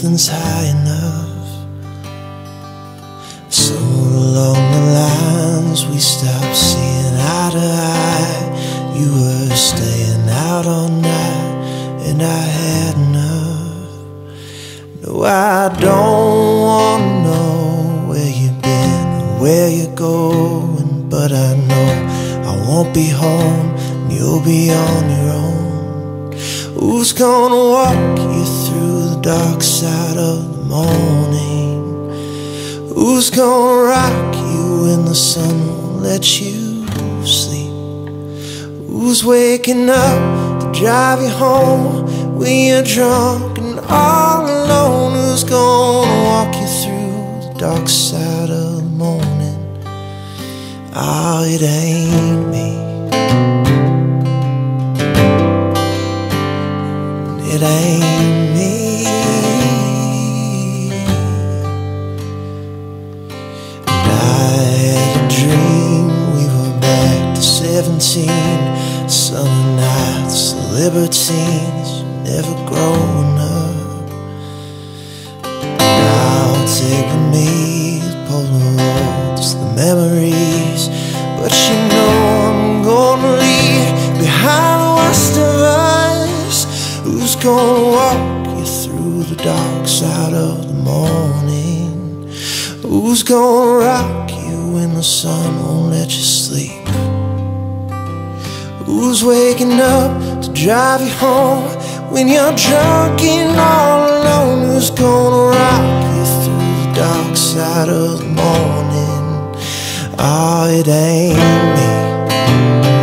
nothing's high enough. Somewhere along the lines we stopped seeing eye to eye. You were staying out all night and I had enough. No, I don't wanna know where you've been or where you're going, but I know I won't be home and you'll be on your own. Who's gonna walk you through the dark side of the morning? Who's gonna rock you when the sun won't let you sleep? Who's waking up to drive you home when you're drunk and all alone? Who's gonna walk you through the dark side of the morning? Oh, it ain't me. It ain't me. And I had a dream we were back to 17, summer nights, libertines, never growing up. Now take with me the Polaroids, the memories, but you know I'm gonna leave behind the worst of us. Who's gonna walk you through the dark side of the morning? Who's gonna rock you when the sun won't let you sleep? Who's waking up to drive you home when you're drunk and all alone? Who's gonna rock you through the dark side of the morning? Oh, it ain't me.